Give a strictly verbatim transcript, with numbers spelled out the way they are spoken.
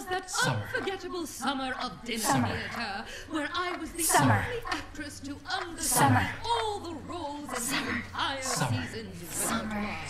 that Summer. unforgettable summer of dinner Summer. theater, where I was the Summer. only actress to understand Summer. all the roles in the entire Summer. season's Summer.